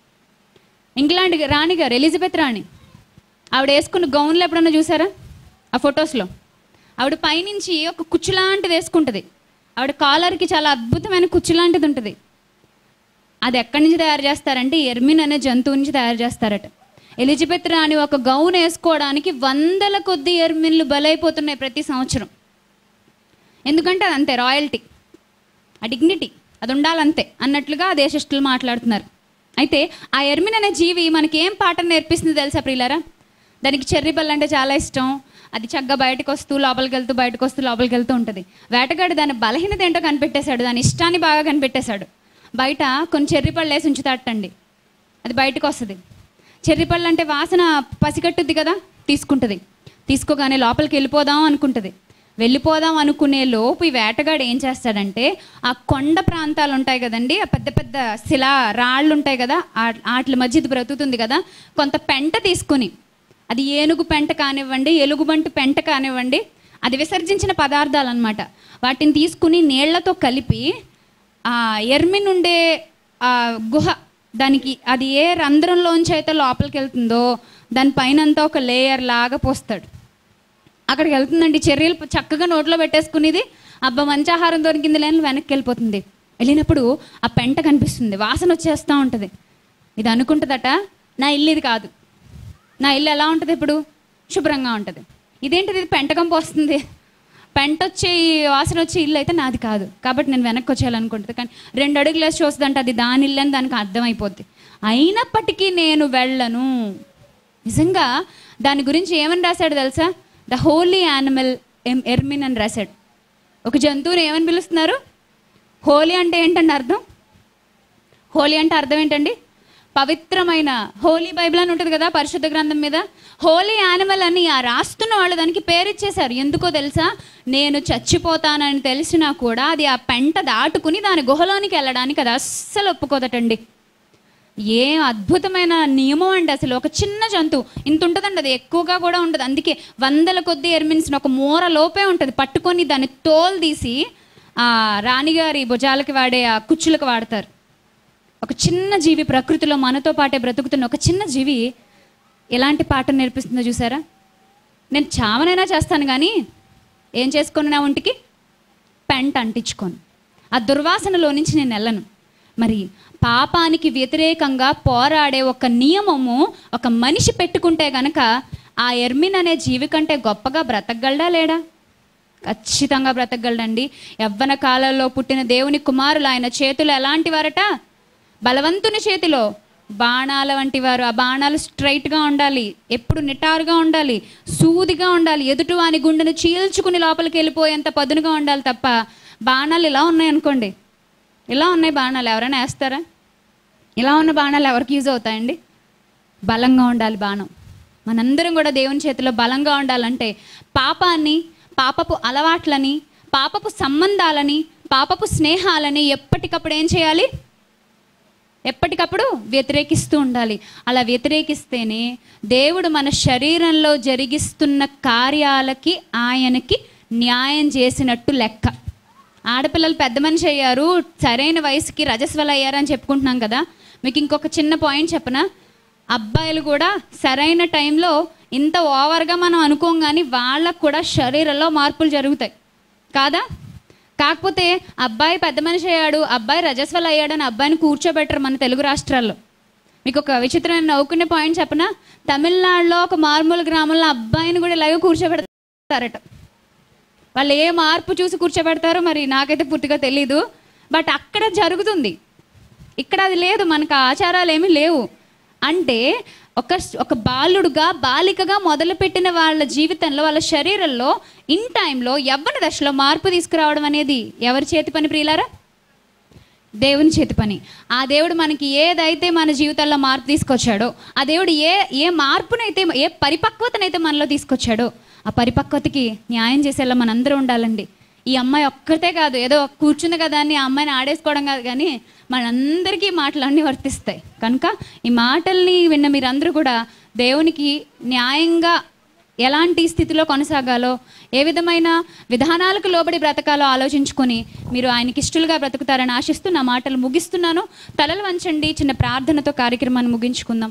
ఇంగ్లాండ్ రాణి గారు ఎలిజబెత్ రాణి, ఆవిడ వేసుకున్న గౌన్లు ఎప్పుడైనా చూసారా? ఆ ఫొటోస్లో ఆవిడ పైనుంచి ఒక కుచ్చు లాంటిది వేసుకుంటుంది. ఆవిడ కాలర్కి చాలా అద్భుతమైన కుచ్చు లాంటిది ఉంటుంది. అది ఎక్కడి నుంచి తయారు చేస్తారంటే ఎర్మిన్ అనే జంతువు నుంచి తయారు చేస్తారట. ఎలిజబెత్ రాణి ఒక గౌన్ వేసుకోవడానికి 100ల కొద్ది ఎర్మిన్లు బలైపోతున్నాయి ప్రతి సంవత్సరం. ఎందుకంటే అది అంతే, రాయల్టీ, ఆ డిగ్నిటీ అది ఉండాలంతే అన్నట్లుగా ఆ దేశస్తులు మాట్లాడుతున్నారు. అయితే ఆ ఎర్మిన్ అనే జీవి మనకి ఏం పాఠం నేర్పిస్తుంది తెలుసా ప్రియులారా? దానికి చెర్రీ పళ్ళు అంటే చాలా ఇష్టం. అది చక్కగా బయటకు వస్తూ లోపలికి వెళ్తూ, బయటకు వస్తూ లోపలికి వెళ్తూ ఉంటుంది. వేటగాడు దాని బలహీనత ఏంటో కనిపెట్టేశాడు, దాని ఇష్టాన్ని బాగా కనిపెట్టేశాడు. బయట కొన్ని చెర్రీ పళ్ళు వేసి ఉంచుతాటండి, అది బయటకు వస్తుంది. చెర్రీ పళ్ళు అంటే వాసన పసిగట్టుద్ది కదా, తీసుకుంటుంది. తీసుకోగానే లోపలికి వెళ్ళిపోదాం అనుకుంటుంది. వెళ్ళిపోదాం అనుకునే లోపు ఈ వేటగాడు ఏం చేస్తాడంటే, ఆ కొండ ప్రాంతాలు ఉంటాయి కదండి, ఆ పెద్ద పెద్ద రాళ్ళు ఉంటాయి కదా, వాటి మధ్య ఇది బ్రతుకుతుంది కదా, కొంత పెంట తీసుకుని, అది ఏనుగు పెంట కానివ్వండి, ఎలుగుబంటి పెంట కానివ్వండి, అది విసర్జించిన పదార్థాలు అనమాట, వాటిని తీసుకుని నీళ్లతో కలిపి ఆ ఎర్మిన్ ఉండే ఆ గుహ, దానికి అది ఏ రంధ్రంలోంచి అయితే లోపలికి వెళ్తుందో దానిపైన అంతా ఒక లేయర్ లాగా పోస్తాడు. అక్కడికి వెళ్తుందండి, చర్యలు చక్కగా నోట్లో పెట్టేసుకునేది, అబ్బా మంచి ఆహారం దొరికింది లేని వెనక్కి వెళ్ళిపోతుంది. వెళ్ళినప్పుడు ఆ పెంట కనిపిస్తుంది, వాసన వచ్చేస్తూ ఉంటుంది. ఇది అనుకుంటుందట, నా ఇల్లు ఇది కాదు, నా ఇల్లు ఎలా ఉంటుంది ఇప్పుడు, శుభ్రంగా ఉంటుంది, ఇదేంటిది ఇది పెంటకం పోస్తుంది, పెంట వచ్చే వాసన వచ్చే ఇల్లు అయితే నాది కాదు, కాబట్టి నేను వెనక్కి వచ్చేయాలనుకుంటుంది. కానీ 2 అడుగులు వేసి చూస్తుందంటే అది దాని ఇల్లు అని దానికి అర్థమైపోద్ది. అయినప్పటికీ నేను వెళ్ళను. నిజంగా దాని గురించి ఏమని రాశాడు తెలుసా, ద హోలీ యానిమల్ ఎర్మిన్ అని రాశాడు. ఒక జంతువుని ఏమని పిలుస్తున్నారు, హోలీ అంటే ఏంటండి అర్థం, హోలీ అంటే అర్థం ఏంటండి, పవిత్రమైన. హోలీ బైబిల్ అని ఉంటుంది కదా పరిశుద్ధ గ్రంథం మీద, హోలీ యానిమల్ అని ఆ రాస్తున్న వాళ్ళు దానికి పేరిచ్చేశారు. ఎందుకో తెలుసా, నేను చచ్చిపోతానని తెలిసినా కూడా అది ఆ పెంట దాటుకుని దాని గుహలోనికి వెళ్ళడానికి అది అస్సలు ఒప్పుకోదటండి. ఏం అద్భుతమైన నియమం అండి అసలు. ఒక చిన్న జంతువు ఇంత ఉంటుందండి, అది ఎక్కువగా కూడా ఉండదు, అందుకే 100 కొద్ది ఎర్మిన్స్ని ఒక మూర లోపే ఉంటుంది, పట్టుకొని దాన్ని తోలు తీసి ఆ రాణిగారి భుజాలకి వాడే ఆ కుచ్చులకు వాడతారు. ఒక చిన్న జీవి, ప్రకృతిలో మనతో పాటే బ్రతుకుతున్న ఒక చిన్న జీవి ఎలాంటి పాఠం నేర్పిస్తుందో చూసారా. నేను చావనైనా చేస్తాను కానీ ఏం చేసుకొని నా ఒంటికి పెంట అంటించుకోను, ఆ దుర్వాసనలో నుంచి నేను వెళ్ళను. మరి పాపానికి వ్యతిరేకంగా పోరాడే ఒక నియమము ఒక మనిషి పెట్టుకుంటే గనక ఆ ఎర్మిన్ అనే జీవి కంటే గొప్పగా బ్రతకగలడా లేడా? ఖచ్చితంగా బ్రతకగలడండి. యవ్వన కాలంలో పుట్టిన దేవుని కుమారులు ఆయన చేతులు ఎలాంటి వారట, బలవంతుని చేతిలో బాణాల వంటి వారు. ఆ బాణాలు స్ట్రైట్గా ఉండాలి, ఎప్పుడు నిటారుగా ఉండాలి, సూదిగా ఉండాలి, ఎదుటివాని గుండెను చీల్చుకుని లోపలికి వెళ్ళిపోయేంత పదునుగా ఉండాలి తప్ప బాణాలు ఇలా ఉన్నాయి అనుకోండి, ఇలా ఉన్నాయి బాణాలు, ఎవరైనా వేస్తారా? ఇలా ఉన్న బాణాలు ఎవరికి యూజ్ అవుతాయండి? బలంగా ఉండాలి బాణం. మనందరం కూడా దేవుని చేతిలో బలంగా ఉండాలంటే పాపాన్ని, పాపపు అలవాట్లని, పాపపు సంబంధాలని, పాపపు స్నేహాలని ఎప్పటికప్పుడు ఏం చేయాలి, ఎప్పటికప్పుడు వ్యతిరేకిస్తూ ఉండాలి. అలా వ్యతిరేకిస్తేనే దేవుడు మన శరీరంలో జరిగిస్తున్న కార్యాలకి ఆయనకి న్యాయం చేసినట్టు లెక్క. ఆడపిల్లలు పెద్ద మనిషి అయ్యారు, సరైన వయసుకి రజస్వలు అయ్యారు అని చెప్పుకుంటున్నాం కదా. మీకు ఇంకొక చిన్న పాయింట్ చెప్పనా, అబ్బాయిలు కూడా సరైన టైంలో ఇంత ఓవర్గా మనం అనుకోం కానీ వాళ్ళకు కూడా శరీరంలో మార్పులు జరుగుతాయి కాదా? కాకపోతే అబ్బాయి పెద్ద మనిషి అయ్యాడు, అబ్బాయి రజస్వలు అయ్యాడని అబ్బాయిని కూర్చోబెట్టరు మన తెలుగు రాష్ట్రాల్లో. మీకు ఒక విచిత్రమైన నవ్వుకునే పాయింట్ చెప్పనా, తమిళనాడులో ఒక మారుమూల గ్రామంలో అబ్బాయిని కూడా ఇలాగే కూర్చోబెడతారట. వాళ్ళు ఏ మార్పు చూసి కూర్చోబెడతారో మరి నాకైతే పూర్తిగా తెలీదు, బట్ అక్కడ జరుగుతుంది, ఇక్కడ అది లేదు, మనకు ఆచారాలు ఏమీ లేవు. అంటే ఒక బాలుడుగా బాలికగా మొదలుపెట్టిన వాళ్ళ జీవితంలో, వాళ్ళ శరీరంలో ఇన్ టైంలో యవ్వన దశలో మార్పు తీసుకురావడం అనేది ఎవరి చేతి పని ప్రియులారా? దేవుని చేతి పని. ఆ దేవుడు మనకి ఏదైతే మన జీవితాల్లో మార్పు తీసుకొచ్చాడో, ఆ దేవుడు ఏ మార్పునైతే, ఏ పరిపక్వతనైతే మనలో తీసుకొచ్చాడో ఆ పరిపక్వతకి న్యాయం చేసేలా మనందరూ ఉండాలండి. ఈ అమ్మాయి ఒక్కతే కాదు, ఏదో కూర్చుంది కదా అని ఆ అమ్మాయిని ఆడేసుకోవడం కాదు, కానీ మనందరికీ మాటలన్నీ వర్తిస్తాయి. కనుక ఈ మాటల్ని విన్న మీరందరూ కూడా దేవునికి న్యాయంగా ఎలాంటి స్థితిలో కొనసాగాలో, ఏ విధమైన విధానాలకు లోబడి బ్రతకాలో ఆలోచించుకొని మీరు ఆయనకి ఇష్టలుగా బ్రతుకుతారని ఆశిస్తూ నా మాటలు ముగిస్తున్నాను. తలలు వంచండి, చిన్న ప్రార్థనతో కార్యక్రమాన్ని ముగించుకుందాం.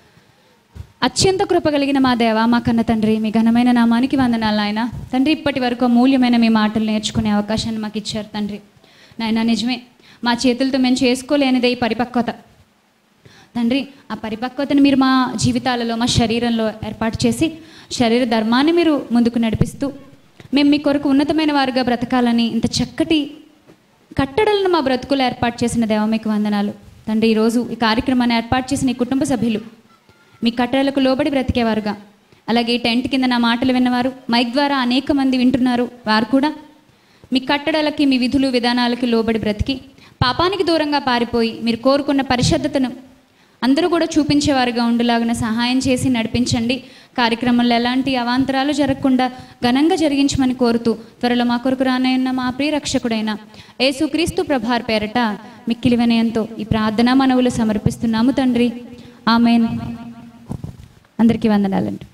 అత్యంత కృప కలిగిన మా దేవ, మా కన్న తండ్రి, మీ ఘనమైన నామానికి వందనాలు నాయన. తండ్రి, ఇప్పటి వరకు అమూల్యమైన మీ మాటలు నేర్చుకునే అవకాశాన్ని మాకు ఇచ్చారు తండ్రి. నాయన నిజమే, మా చేతులతో మేము చేసుకోలేనిదే ఈ పరిపక్వత తండ్రి. ఆ పరిపక్వతను మీరు మా జీవితాలలో, మా శరీరంలో ఏర్పాటు చేసి శరీర ధర్మాన్ని మీరు ముందుకు నడిపిస్తూ మేము మీ కొరకు ఉన్నతమైన వారుగా బ్రతకాలని ఇంత చక్కటి కట్టడలను మా బ్రతుకులు ఏర్పాటు చేసిన దేవ మీకు వందనాలు తండ్రి. ఈరోజు ఈ కార్యక్రమాన్ని ఏర్పాటు చేసిన ఈ కుటుంబ సభ్యులు మీ కట్టడలకు లోబడి బ్రతికేవారుగా, అలాగే ఈ టెంట్ కింద నా మాటలు విన్నవారు, మైక్ ద్వారా అనేక మంది వింటున్నారు, వారు కూడా మీ కట్టడలకి, మీ విధులు విధానాలకి లోబడి బ్రతికి పాపానికి దూరంగా పారిపోయి మీరు కోరుకున్న పరిశుద్ధతను అందరూ కూడా చూపించేవారుగా ఉండేలాగా సహాయం చేసి నడిపించండి. కార్యక్రమంలో ఎలాంటి అవాంతరాలు జరగకుండా ఘనంగా జరిగించమని కోరుతూ త్వరలో మా కొరకు రానయ్యున్న మా ప్రియ రక్షకుడైన యేసుక్రీస్తు ప్రభార్ పేరట మిక్కిలి వినయంతో ఈ ప్రార్థనా మనవులు సమర్పిస్తున్నాము తండ్రి. ఆమేన్. అందరికీ వందనాలండి.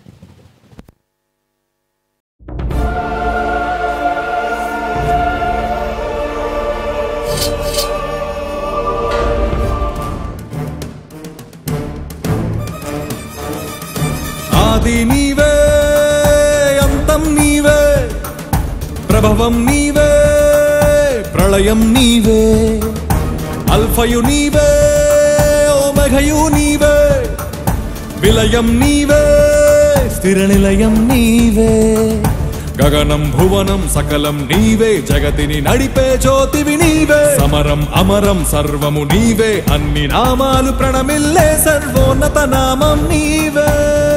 ఆది నీవే, అంతం నీవే, ప్రభవం నీవే, ప్రళయం నీవే, అల్ఫయు నీవే, ఓమెఘయు నీవే, విలయం నీవే, స్థిర నిలయం నీవే. గగనం భువనం సకలం నీవే, జగతిని నడిపే జ్యోతివి నీవే. సమరం అమరం సర్వము నీవే, అన్ని నామాలు ప్రణమిల్లే సర్వోన్నత నామం నీవే,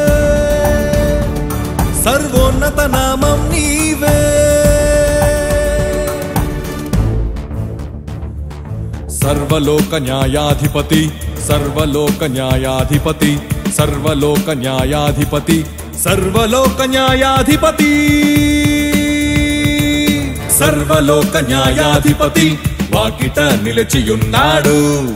సర్వోన్నత నామం నీవే. సర్వలోక న్యాయాధిపతి, సర్వలోక న్యాయాధిపతి, సర్వలోక న్యాయాధిపతి, సర్వలోక న్యాయాధిపతి, సర్వలోక న్యాయాధిపతి వాకిట నిలిచియున్నాడు.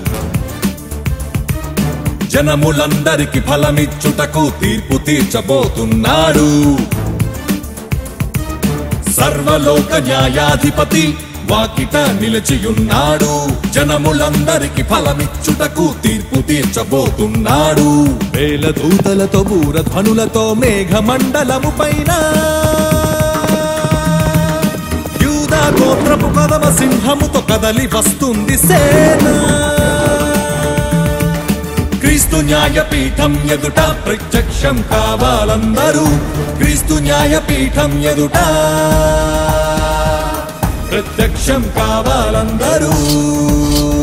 జనములందరికి ఫలమిచ్చుటకు తీర్పు తీర్చబోతున్నాడు. సర్వలోక న్యాయాధిపతి వాకిట నిలిచియున్నాడు. జనములందరికి ఫలమిచ్చుటకు తీర్పు తీర్చబోతున్నాడు. వేల దూతలతో బూరధ్వనులతో మేఘమండలము పైన యూదా గోత్రపు కదమ సింహముతో కదలి వస్తుంది సేన. క్రీస్తు న్యాయపీఠం ఎదుట ప్రత్యక్షం కావాలందరూ, క్రీస్తు న్యాయపీఠం ఎదుట ప్రత్యక్షం కావాలందరూ.